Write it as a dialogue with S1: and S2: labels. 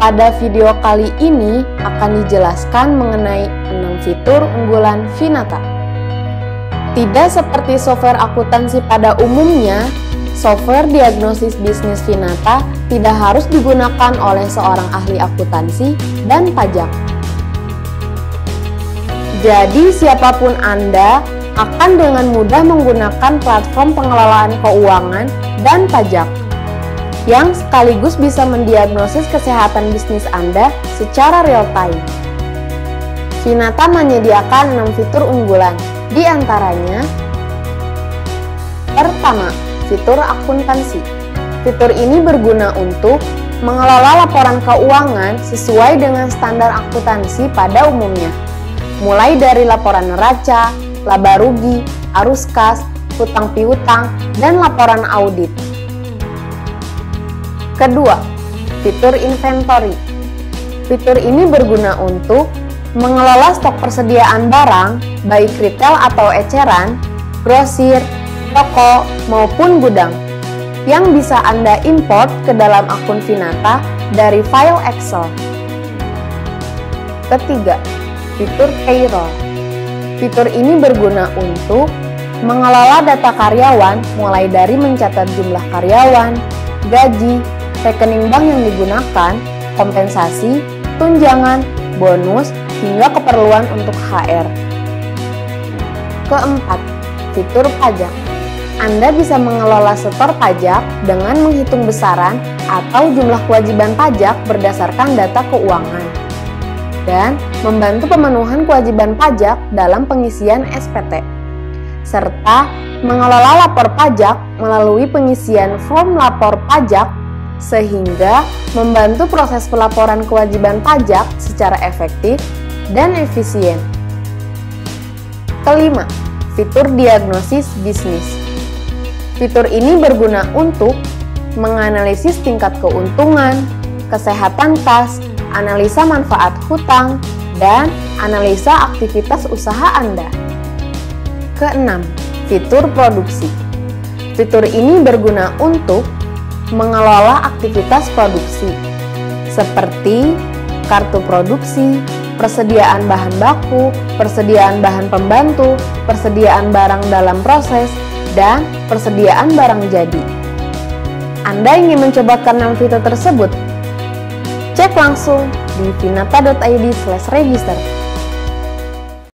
S1: Pada video kali ini akan dijelaskan mengenai 6 fitur unggulan Finata. Tidak seperti software akuntansi pada umumnya, software diagnosis bisnis Finata tidak harus digunakan oleh seorang ahli akuntansi dan pajak. Jadi siapapun Anda akan dengan mudah menggunakan platform pengelolaan keuangan dan pajak yang sekaligus bisa mendiagnosis kesehatan bisnis Anda secara real time. Finata menyediakan 6 fitur unggulan, di antaranya: pertama, fitur akuntansi. Fitur ini berguna untuk mengelola laporan keuangan sesuai dengan standar akuntansi pada umumnya, mulai dari laporan neraca, laba rugi, arus kas, hutang piutang, dan laporan audit. Kedua, fitur inventory. Fitur ini berguna untuk mengelola stok persediaan barang, baik retail atau eceran, grosir, toko, maupun gudang, yang bisa Anda import ke dalam akun Finata dari file Excel. Ketiga, fitur payroll. Fitur ini berguna untuk mengelola data karyawan mulai dari mencatat jumlah karyawan, gaji, rekening bank yang digunakan, kompensasi, tunjangan, bonus, hingga keperluan untuk HR. Keempat, fitur pajak. Anda bisa mengelola setor pajak dengan menghitung besaran atau jumlah kewajiban pajak berdasarkan data keuangan, dan membantu pemenuhan kewajiban pajak dalam pengisian SPT, serta mengelola lapor pajak melalui pengisian form lapor pajak sehingga membantu proses pelaporan kewajiban pajak secara efektif dan efisien. Kelima, fitur diagnosis bisnis. Fitur ini berguna untuk menganalisis tingkat keuntungan, kesehatan kas, analisa manfaat hutang, dan analisa aktivitas usaha Anda. Keenam, fitur produksi. Fitur ini berguna untuk mengelola aktivitas produksi, seperti kartu produksi, persediaan bahan baku, persediaan bahan pembantu, persediaan barang dalam proses, dan persediaan barang jadi. Anda ingin mencoba ke-6 fitur tersebut? Cek langsung di finata.id/register.